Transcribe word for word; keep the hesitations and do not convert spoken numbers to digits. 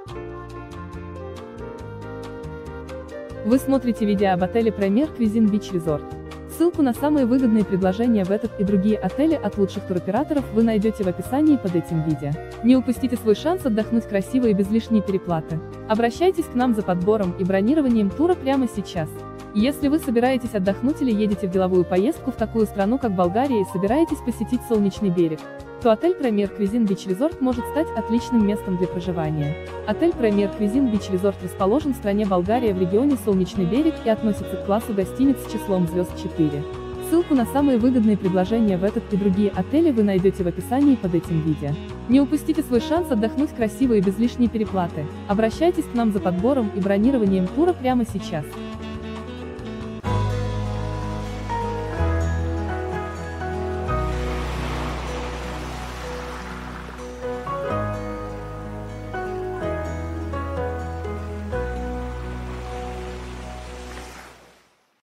Вы смотрите видео об отеле Premier Cuisine Beach Resort. Ссылку на самые выгодные предложения в этот и другие отели от лучших туроператоров вы найдете в описании под этим видео. Не упустите свой шанс отдохнуть красиво и без лишней переплаты. Обращайтесь к нам за подбором и бронированием тура прямо сейчас. Если вы собираетесь отдохнуть или едете в деловую поездку в такую страну, как Болгария, и собираетесь посетить Солнечный берег, то отель Premier Cuisine Beach Resort может стать отличным местом для проживания. Отель Premier Cuisine Beach Resort расположен в стране Болгария в регионе Солнечный берег и относится к классу гостиниц с числом звезд четыре. Ссылку на самые выгодные предложения в этот и другие отели вы найдете в описании под этим видео. Не упустите свой шанс отдохнуть красиво и без лишней переплаты. Обращайтесь к нам за подбором и бронированием тура прямо сейчас.